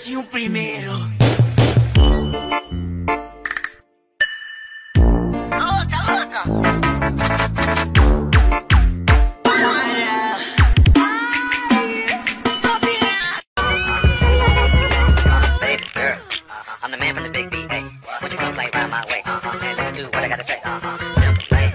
nací un primero. ¡Loca, loca! Baby girl, I'm the man from the big B. Hey, won't you come play round my way? And listen to what I gotta say. Simple play.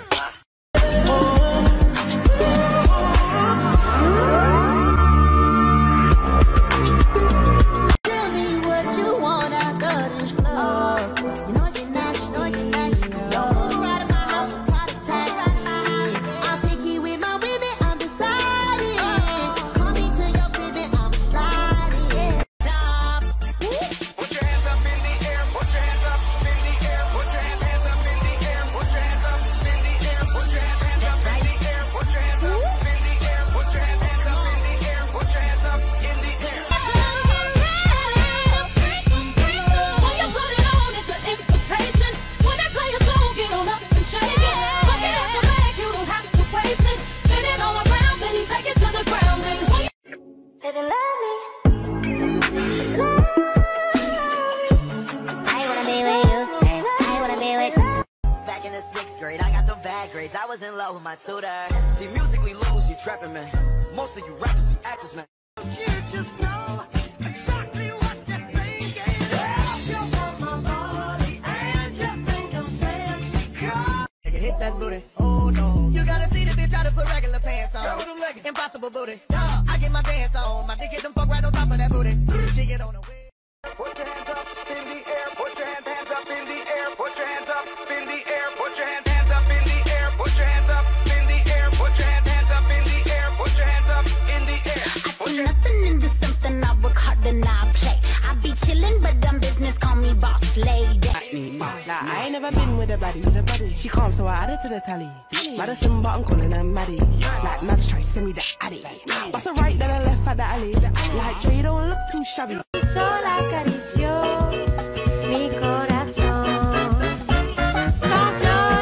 I was in love with my tutor. See, musically lose, you trapping, man. Most of you rappers be actors, man. You just know exactly what you're thinking. You want my body and you think I'm sexy. Nigga, hit that booty. Oh no. You gotta see the bitch how to put regular pants on. Impossible booty. Nah, I get my dance on. My dick hit them fuck right on top of that booty. She get on the way. Put your hands up in the air. Put your hands up in the air. Put your hands up in the air. Put your hands up in the air. Put your hands up in the air. Put your hands up in the air. Put your hands up in the air. I turn nothing into something. I work hard and I play. I be chillin', but dumb business call me boss lady. I ain't never been with a baddie. She calm, so I add it to the tally. Madison, but I'm calling her Maddie. Like Mads try send me the addy. What's a right, then I left at the alley. Like Dre, don't look too shabby. Sola acarició mi corazón. Con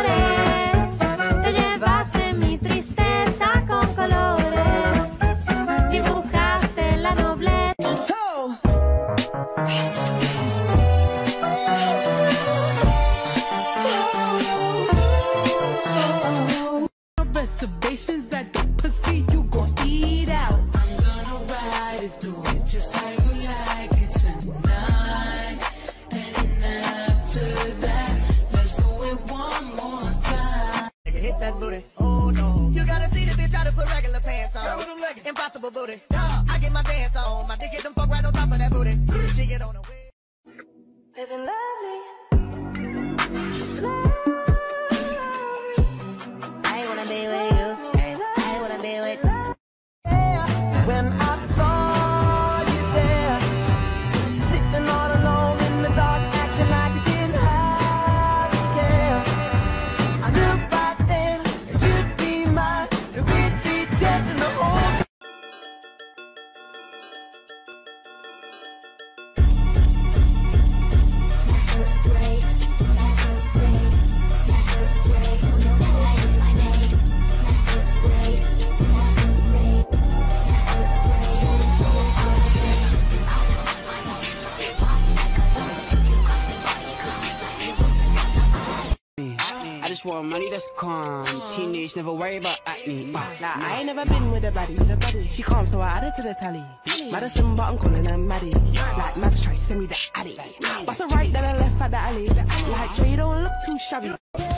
flores, te llevaste mi tristeza con colores. Dibujaste la nobleza. Reservations at the pussy, you gon' eat out. I'm gonna ride it, do it just how you like it tonight. And after that, let's do it one more time. Nigga, hit that booty. Oh no. You gotta see the bitch how to put regular pants on. Impossible booty. Nah, I get my dance on. My dick hit them fuck right on top of that booty. She get on the way. Living lovely. Slow. When I saw you there, sitting all alone in the dark, acting like you didn't have to care. I knew back then that you'd be mine, and we'd be dancing the whole time. I just want money that's calm. Teenage, never worry about acne. I ain't never been with a baddie. She calm, so I add it to the tally. Madison, but I'm calling her Maddie. Like Mads try send me the addy. What's a right, then I left at the alley. Like Dre, don't look too shabby.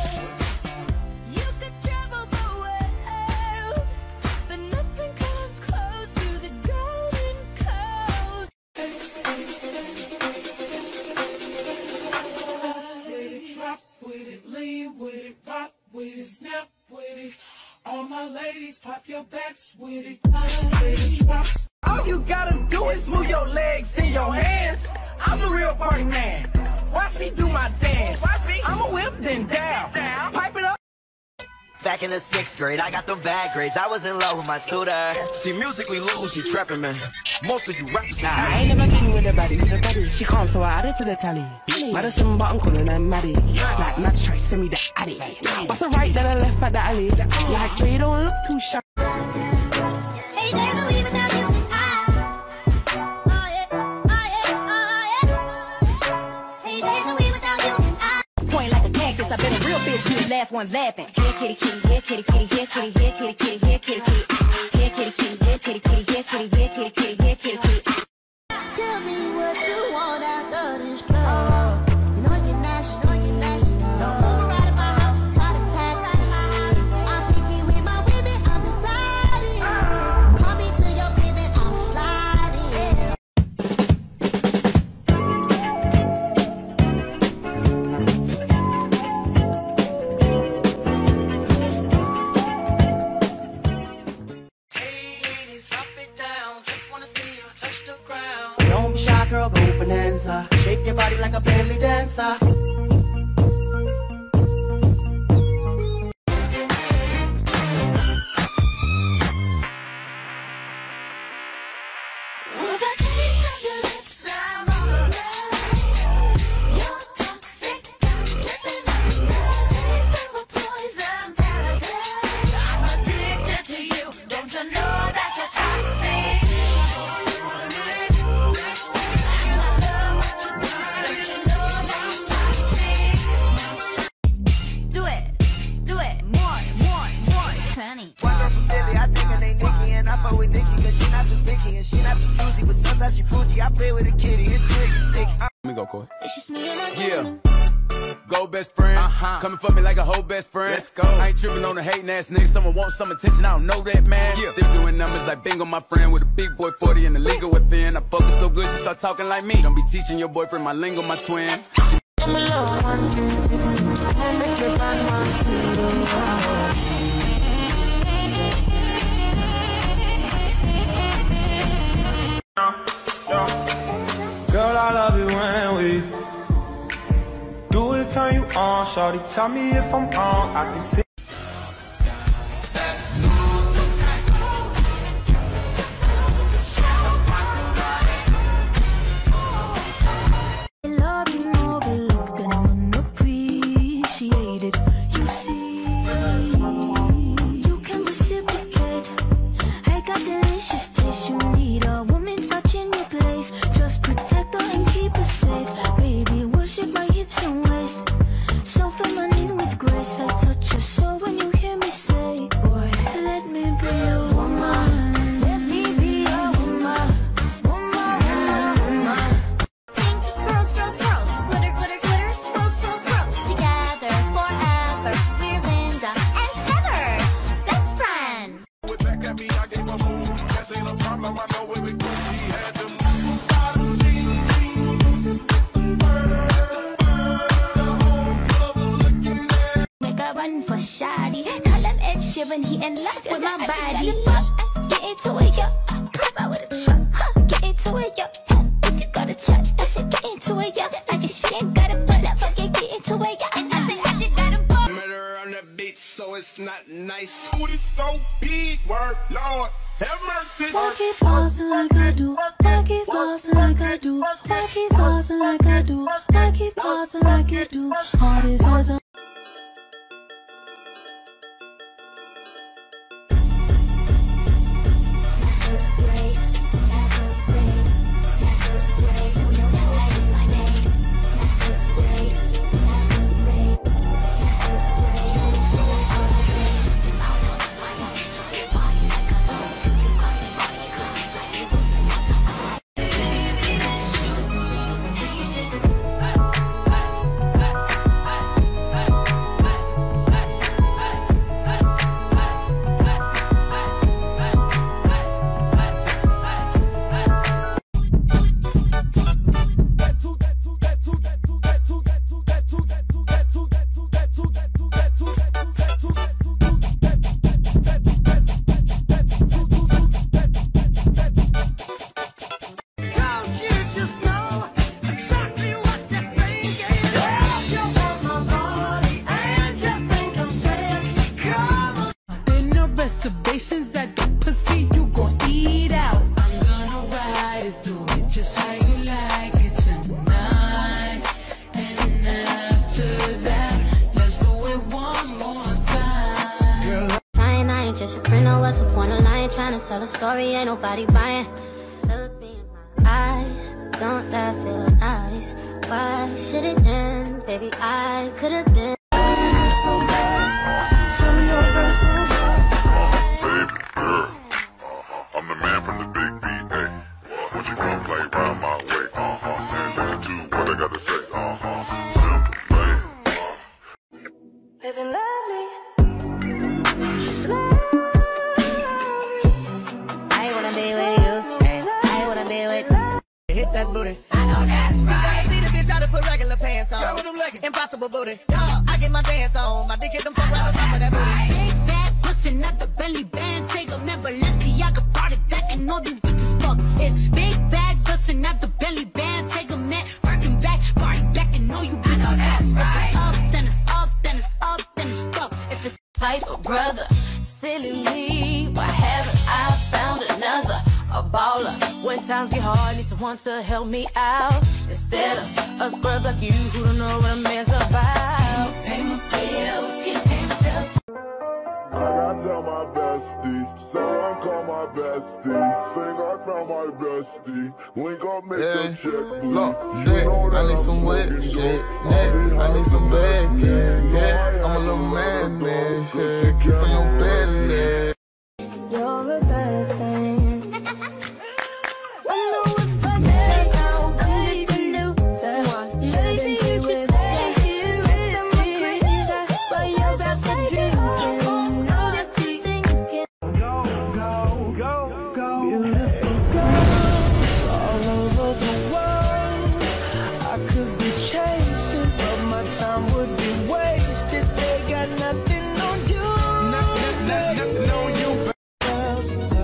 With it, rock with it, snap with it. All my ladies, pop your backs with it. All you gotta do is move your legs and your hands. I'm the real party man. Watch me do my dance. I'ma whip then down. Pipe it up. Back in the 6th grade, I got them bad grades. I was in love with my tutor. See, musically lose, you trapping, man. Most of you rappers. I ain't never been with a baddie. She calm, so I add it to the tally. Madison, but I'm calling her Maddie. Like Mads try send me the addy. What's a right, then I left at the alley. Like Dre, don't look too shabby. Hey, there's no even without you. Oh yeah, oh yeah, oh last one laughing. Here kitty kitty, here kitty kitty, here kitty, here kitty kitty, here kitty kitty. Here kitty kitty, here kitty kitty, here kitty, here kitty kitty, here kitty kitty. Tell me what you want after this club. You know you're nasty, Don't move around in my house, call a taxi. I'm picky with my women, I'm deciding. Call me to your crib and I'm sliding. Don't be shy, girl, go bonanza. Shake your body like a belly dancer. Let me go, Corey. Yeah. Go best friend. Coming for me like a whole best friend. Let's go. I ain't tripping on the hating ass nigga. Someone wants some attention. I don't know that, man. Yeah. Still doing numbers like bingo, my friend. With a big boy 40 and the legal within. I focus so good, she start talking like me. Don't be teaching your boyfriend my lingo, my twin. Girl, I love it when we do it, turn you on. Shorty, tell me if I'm wrong. I can see. Love you overlooked and unappreciated. You see, you can reciprocate. I got delicious taste. You need a woman's touch in your place. Just protect her and keep her safe. Baby, worship my hips and waist. So feminine with grace. I touch your soul when you hear me say, boy, let me be a woman. Let me be a woman. Woman, woman, woman. Girls, girls, girls, glitter, glitter, glitter, scrolls, scrolls, scrolls. Together forever, we're Linda and Heather, best friends. Make a run for shoddy. Call him Ed Sheeran, he in love with my body. Get into it, yo. Pop out with a truck. Get into it, yo. If you go to church, I said get into it, yo. I just she ain't got it, but I fucking get into it, yo. And I said I just gotta go. Murder on the beat, so it's not nice. Booty so big, word, Lord, have mercy. Walk it flossing like I do. Walk it flossing like I do. Walk it saucing like I do. Walk it flossing like I do. Heart is awesome. Reservations at the pussy, you gon' eat out. I'm gonna ride it, do it just how you like it tonight. And after that, let's do it one more time. Trying, I ain't just your friend, no, what's the point of lying? Trying to sell a story, ain't nobody buying. Look me in my eyes, don't that feel nice? Why should it end? Baby, I could've been so bad. when she come play round my way. And listen to what I gotta say. Living lovely. She's lovely. I wanna be with you. I wanna be with you. Hit that booty. I know that's right. See the bitch out to put regular pants on. Impossible booty. I get my dance on. My dick hit them fuck right on top of that booty. Big bad pussy, not the belly band. Take a man, Balenciaga brought it back, and all these bitches fuck. It's big bags, bustin' out the belly band. Take a man, working back, party back, and all you bitches fuck. If it's up, then it's up, then it's up, then it's stuck. If it's Type of brother, silly me. Why haven't I found another? A baller. When times get hard, need someone to help me out. Instead of a scrub like you who don't know what a man's about. Pay my bills, get paid my tell. I gotta tell my bestie, someone call my bestie. Think I found my bestie. Link up, make the check, please. Look, sick, I need some wet shit. Neck, I need some bacon. Yeah, I'm a little man, man. Yeah, kiss on your belly. you're a bad thing. I know if I let go, baby, maybe you should stay here with me. But you're about to drink and know this thinking. Go, beautiful girls all over the world. I could be chasing, but my time would be wasted. They got nothing on you. Nothing on you. Girls in love.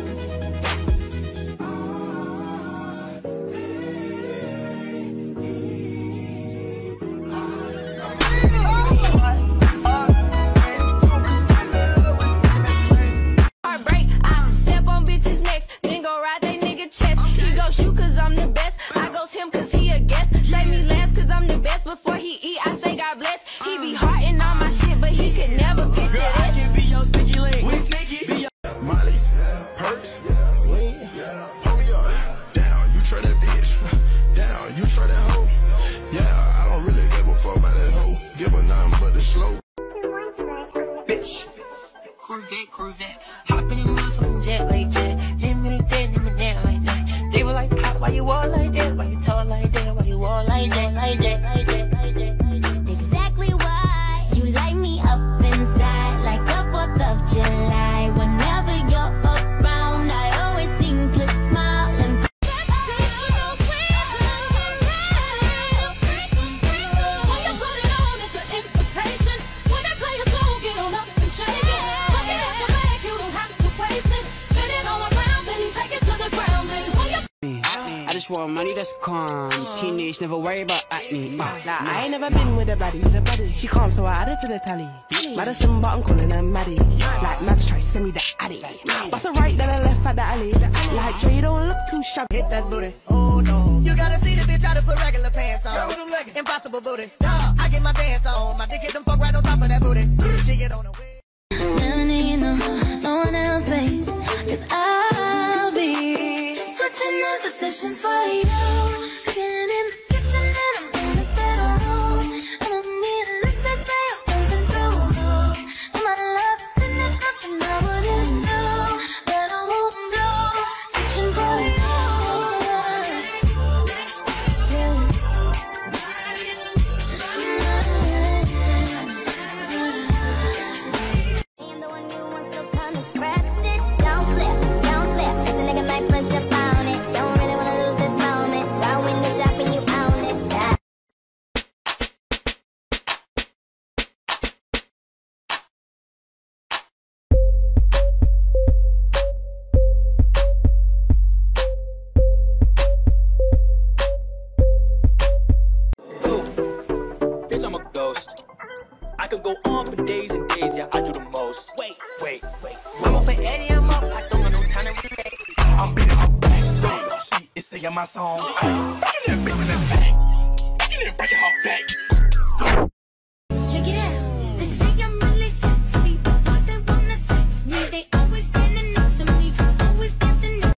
Heartbreak, I step on bitches' necks, then go ride they nigga chest. He go shoot cause I'm the best, I goes him cause he a guest. Say me last cause I'm the best, before he eat I say God bless. He be hearting all my shit, but he could never picture this. I can be your sneaky link. We sneaky. Be Molly's, perks, lean, pull me up, down, you try that bitch, down, you try that hoe. Yeah, I don't really give a fuck about that hoe, give a nothing but the slow. bitch. Corvette, hop in the motherfucking jet like that. Him and it dead, him and that like that. They were like, pop, why you all like that? Why you talk like that? Why you all like that? Like that, like that, like that, like that. Exactly why you light me up inside like the 4th of July. Whenever you're around, I always seem to smile and I just want money that's calm. Teenage, never worry about acne. Like, I ain't never been with a baddie. She calm, so I added to the tally. Madison, but I'm calling her Maddie. Like, Mads try send me the addy. What's a right, then I left at the alley. Like, Dre, you don't look too shabby. Hit that booty. Oh no. You gotta see the bitch out to put regular pants on. Impossible booty. I get my dance on. My dick hit them fuck right on top of that booty. She get on the way. never need no one else, babe. Cause I'll be switching up positions for you. Cooking in the kitchen and I'm in the bedroom. I don't need a lift that's way open through. No matter love, then there's nothing I wouldn't do that I won't do. Switching for you. I'm the one you want, so come express it. Don't slip, don't slip. This a nigga might push up on it. Don't really wanna lose this moment. Why window shopping, you own it. Stop. Bitch, I'm a ghost. I could go on for days and days, yeah, I do the most. Wait. I'm up for Eddie, I'm up, I don't got no time to relax. I'm beating her back. Don't she is singing my song. Ay, that bitch in the back. Get it, breaking her back.